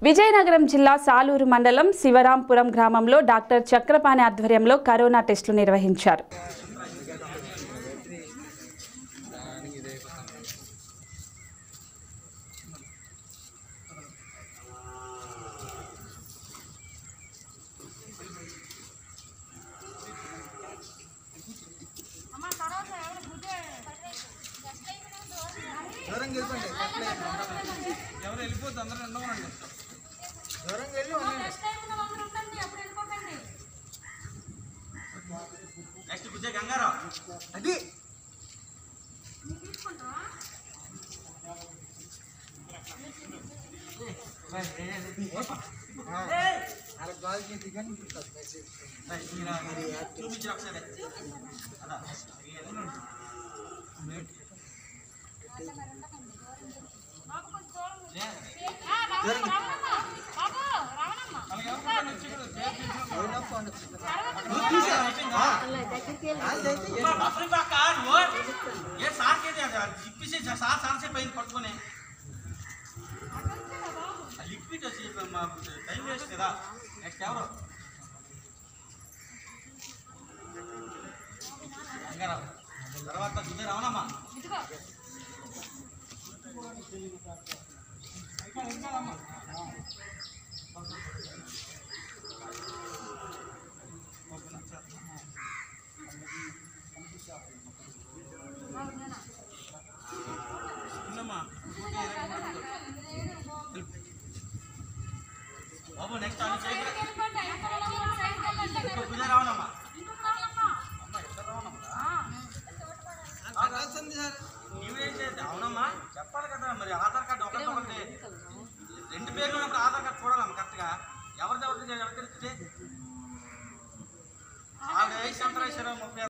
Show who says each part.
Speaker 1: విజయనగరం జిల్లా సాలూరు మండలం శివరాంపురం గ్రామంలో డాక్టర్ చక్రపాణి ఆధ్వర్యంలో కరోనా టెస్టులు నిర్వహించారు.
Speaker 2: నెక్స్ట్ విజయ గంగారావు అది చూపించి ఒకసారి పట్టుకుని లిక్విడ్ వచ్చి టైం వేస్ట్ కదా. నెక్స్ట్ ఎవరు తర్వాత విజయ రావణమ్మా బాబు నెక్స్ట్ విజయ రావణమ్మా నీవేం చేస్తే అవునమ్మా చెప్పాలి కదా. మరి ఆధార్ కార్డు ఒకటి రెండు పేర్లు ఉన్నప్పుడు ఆధార్ కార్డు చూడాలమ్మా కరెక్ట్గా. ఎవరిది ఎవరికి తెలుస్తుంది? 5 సంవత్సరాలు 30